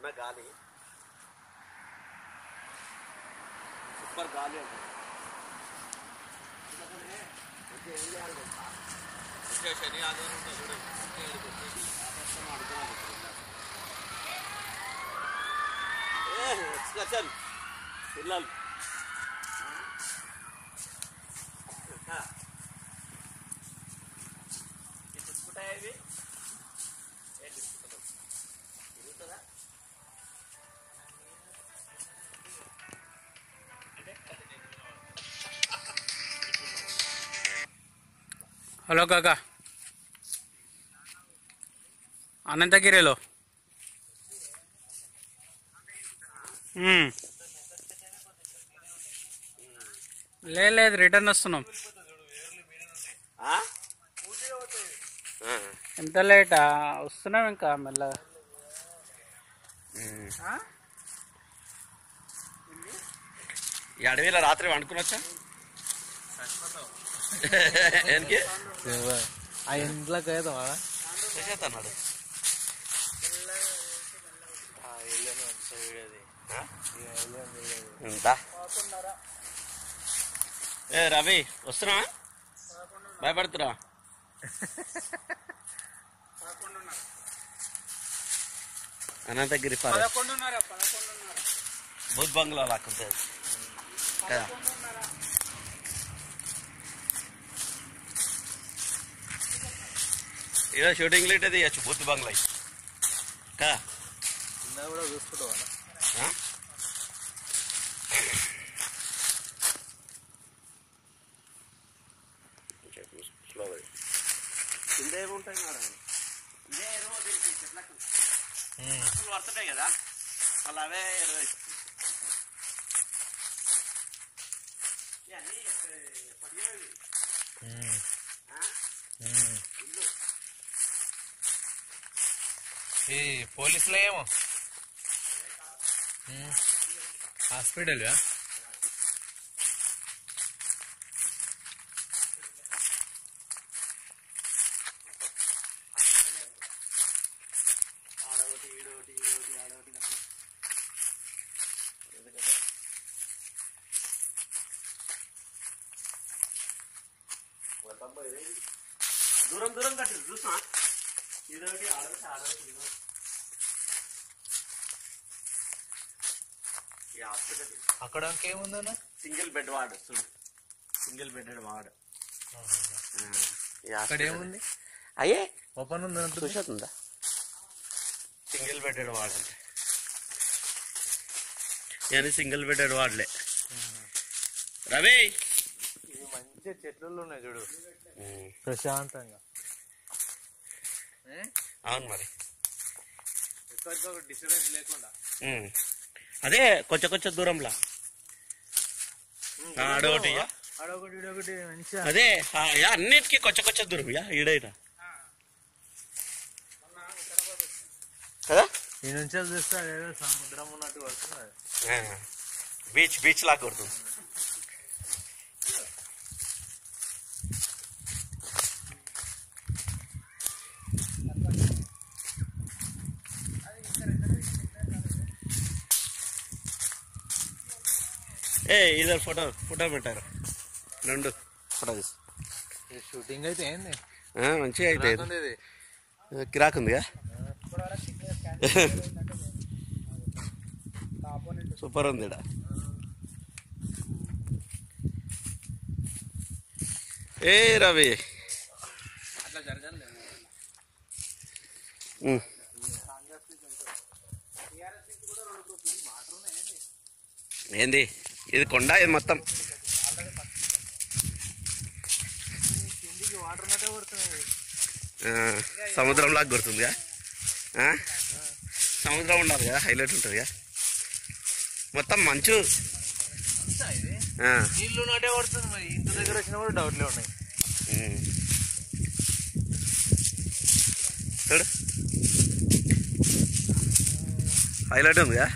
ఉన్న గాలి సూపర్ గాలి అంటే శని ఆధారం ఎక్స్కర్షన్ పిల్లలు తిప్పుకుంటాయా ఇవి ఏం తిప్పుకుంటావు తిరుగుతుందా హలో కాకా అనంతగిరిలో లేదు రిటర్న్ వస్తున్నాం. ఎంత లేటా వస్తున్నాం ఇంకా మెల్లగా. ఈ అడవిలో రాత్రి వండుకునొచ్చా ఆ ఇంట్లోకి అన్నాడు. ఏ రవి వస్తున్నా భయపడుతురా అనంతగిరి బుద్ధ బంగ్లా లాక్కుంటుంది కదా. ఇలా షూటింగ్ లేట్ అది ఇవ్వచ్చు బుద్ధ బంగ్లా కదా కూడా చూసుకుంటావా. కింద ఏముంటాయి మేడం ఇదే ఎరువు చెట్లకు పడుతుంటాయి కదా మళ్ళీ అవే ఎరువు ఈ పోలీసులో ఏమో హాస్పిటల్ దూరం దూరం కట్టి చూసా ఇదొకటి ఆడవచ్చు ఆడవచ్చు అక్కడ ఇంకేముందన్న సింగిల్ బెడ్ వార్డ్ చూడు సింగిల్ బెడ్ వార్డ్ అక్కడ ఏముంది అయ్యే ఓపెన్ ఉందా చూసేస్తుందా సింగిల్ బెడెడ్ వార్డ్ అంటే నేను సింగిల్ బెడెడ్ వార్డులే. రవి ఇవి మంచి చెట్లు ఉన్నాయి చూడు ప్రశాంతంగా. అవును మరి ఎక్కడికొక డిస్టర్బెన్స్ లేకుండా అదే కొంచెం కొంచెం దూరంలో అడొకటి ఇడొకటి మంచిగా అదే అన్నిటికీ కొంచెం కొంచెం దూరం ఈడైనా కదా. ఈ నుంచి చూస్తే అదేదో సముద్రం ఉన్నట్టు పడుతుంది. బీచ్ బీచ్ లాగా కొడుతుంది. ఏ ఇద్దరు ఫోటో పెట్టారు రెండు ఫోటో తీసి షూటింగ్ అయితే ఏంది మంచిగా అయితే కిరాకుందిగా సూపర్ ఉంది ఇక్కడ. ఏ రవి ఏంది ఇది కొండ ఇది మొత్తం సముద్రంలాగా కొడుతుందిగా. సముద్రం ఉండాలి కదా హైలైట్ ఉంటుంది కదా మొత్తం మంచు నీళ్ళు నాటే పడుతుంది. మరి ఇంటి దగ్గర వచ్చినా కూడా డౌట్లే ఉన్నాయి. చూడు హైలైట్ ఉందిగా.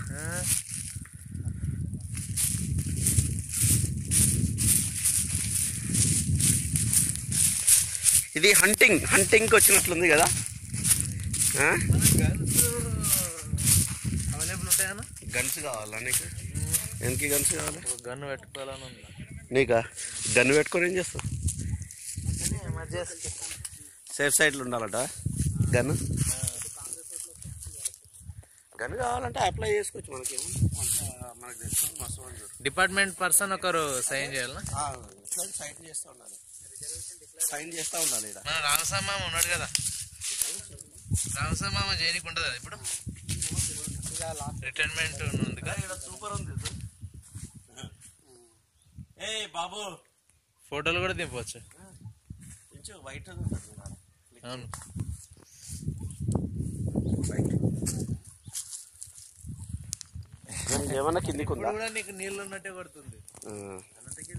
ఇది హంటింగ్కి వచ్చినట్లుంది కదా. అవైలబుల్ ఉంటాయన్నా? గన్స్ కావాలా నీకు? ఎందుకు గన్స్ కావాలి? ఒక గన్ను పెట్టుకోవాలని ఉందా? నీకా? గన్ పెట్టుకొని ఏం చేస్తావు? ఎమర్జెన్సీ. సేఫ్ సైడ్లో ఉండాలట గన్. గన్ కావాలంటే అప్లై చేసుకోవచ్చు. మనకేమో మనకు తెలుసు మస్తు మంది డిపార్ట్మెంట్ పర్సన్ ఒకరు సైన్ చేయాలనా? సైన్ చేస్తూ ఉండాలి. సైన్ చేస్తూ ఉండాలి. ఇక్కడ మన రామస్వామి మామ ఉన్నాడు కదా, రామస్వామి మామ చేయడానికి ఉంటుంది కదా ఇప్పుడు, రిటైర్మెంట్ ఉంది కదా. ఇక్కడ సూపర్ ఉంది. ఏ బాబు ఫోటోలు కూడా దింపవచ్చు. కొంచెం వైట్ అవును, ఏమన్నా కిందికి ఉందా? కూడా నీకు నీళ్ళు ఉన్నట్టే కొడుతుంది.